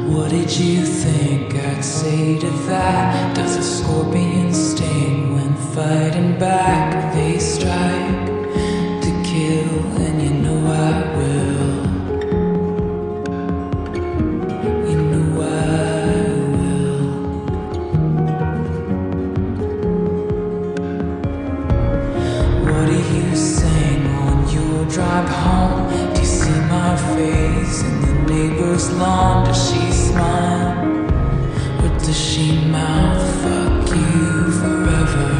What did you think I'd say to that? Does a scorpion sting when fighting back? They strike to kill, and you know I will. You know I will. What do you sing on your drive home? Do you see my face in the neighbor's lawn? Does she smile, or does she mouth fuck you forever?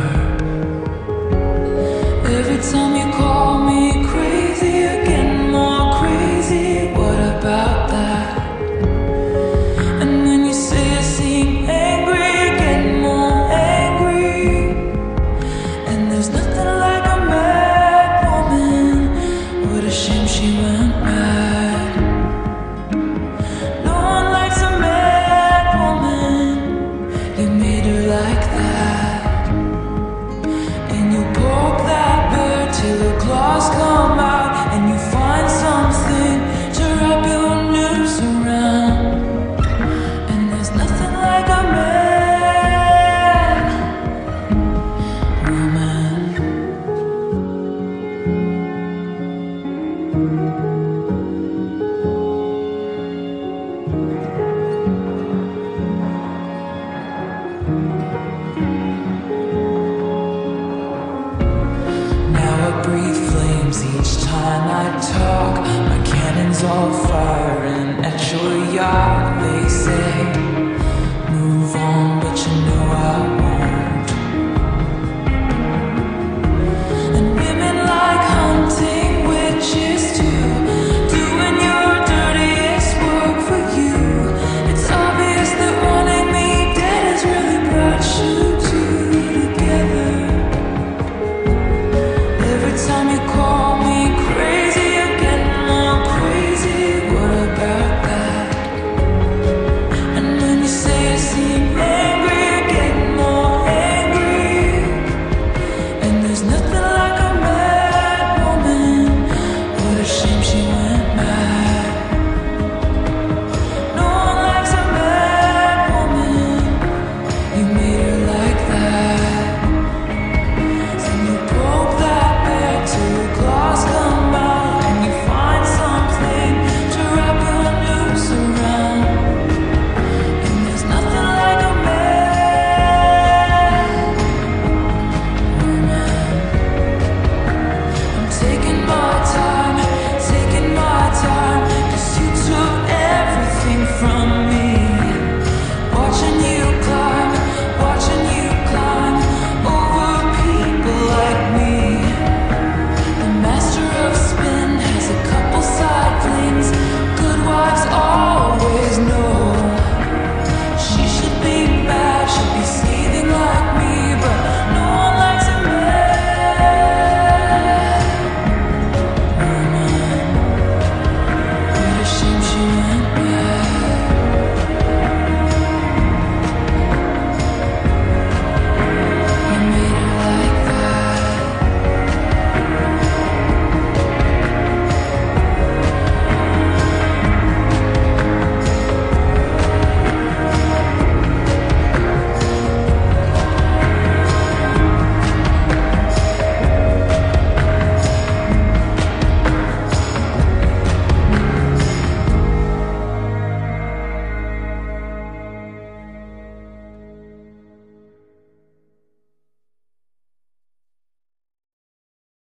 Every time you call me crazy, you're getting more crazy. What about that? And when you say I seem angry, you're getting more angry. And there's nothing like a mad woman. What a shame she went mad. No one likes a mad woman. You made her like that. And you poke that bird till her claws come out, and you find something to wrap your noose around. And there's nothing like a mad woman. Now I breathe flames each time I talk. My cannons all firing at your yacht. They say, move on.